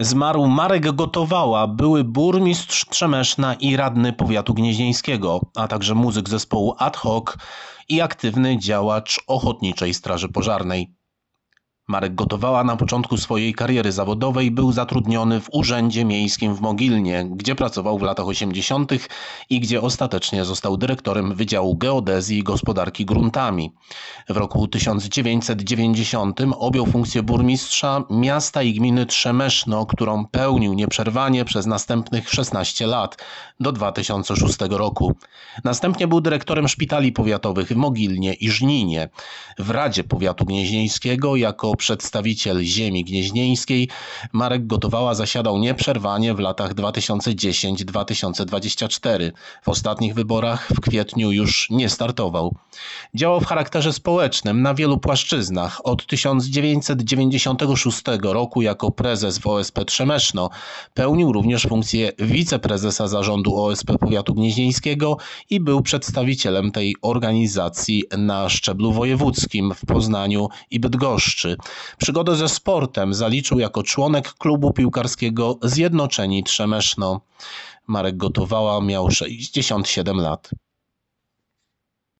Zmarł Marek Gotowała, były burmistrz Trzemeszna i radny powiatu gnieźnieńskiego, a także muzyk zespołu Ad Hoc i aktywny działacz Ochotniczej Straży Pożarnej. Marek Gotowała na początku swojej kariery zawodowej był zatrudniony w Urzędzie Miejskim w Mogilnie, gdzie pracował w latach 80. i gdzie ostatecznie został dyrektorem Wydziału Geodezji i Gospodarki Gruntami. W roku 1990 objął funkcję burmistrza miasta i gminy Trzemeszno, którą pełnił nieprzerwanie przez następnych 16 lat, do 2006 roku. Następnie był dyrektorem szpitali powiatowych w Mogilnie i Żninie. W Radzie Powiatu Gnieźnieńskiego jako przedstawiciel ziemi gnieźnieńskiej Marek Gotowała zasiadał nieprzerwanie w latach 2010-2024. W ostatnich wyborach w kwietniu już nie startował. Działał w charakterze społecznym na wielu płaszczyznach. Od 1996 roku jako prezes w OSP Trzemeszno pełnił również funkcję wiceprezesa zarządu OSP Powiatu Gnieźnieńskiego i był przedstawicielem tej organizacji na szczeblu wojewódzkim w Poznaniu i Bydgoszczy. Przygodę ze sportem zaliczył jako członek klubu piłkarskiego Zjednoczeni Trzemeszno. Marek Gotowała miał 67 lat.